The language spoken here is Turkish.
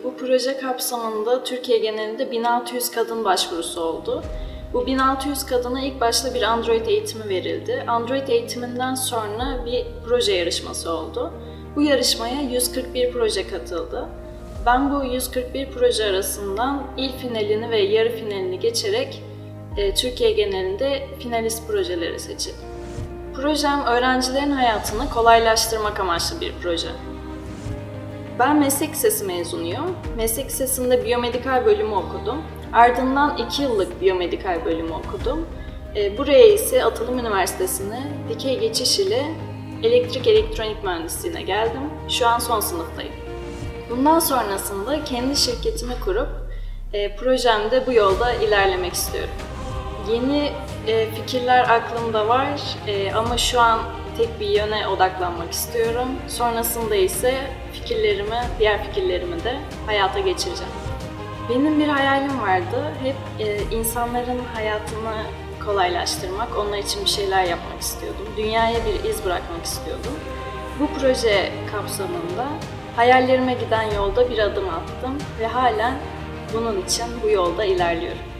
Bu proje kapsamında Türkiye genelinde 1600 kadın başvurusu oldu. Bu 1600 kadına ilk başta bir Android eğitimi verildi. Android eğitiminden sonra bir proje yarışması oldu. Bu yarışmaya 141 proje katıldı. Ben bu 141 proje arasından il finalini ve yarı finalini geçerek Türkiye genelinde finalist projeleri seçildim. Projem öğrencilerin hayatını kolaylaştırmak amaçlı bir proje. Ben meslek lisesi mezunuyum. Meslek lisesinde biyomedikal bölümü okudum. Ardından 2 yıllık biyomedikal bölümü okudum. Buraya ise Atılım Üniversitesi'ne dikey geçiş ile elektrik elektronik mühendisliğine geldim. Şu an son sınıftayım. Bundan sonrasında kendi şirketimi kurup projemde bu yolda ilerlemek istiyorum. Yeni fikirler aklımda var ama şu an tek bir yöne odaklanmak istiyorum. Sonrasında ise diğer fikirlerimi de hayata geçireceğim. Benim bir hayalim vardı. Hep insanların hayatını kolaylaştırmak, onlar için bir şeyler yapmak istiyordum. Dünyaya bir iz bırakmak istiyordum. Bu proje kapsamında hayallerime giden yolda bir adım attım ve halen bunun için bu yolda ilerliyorum.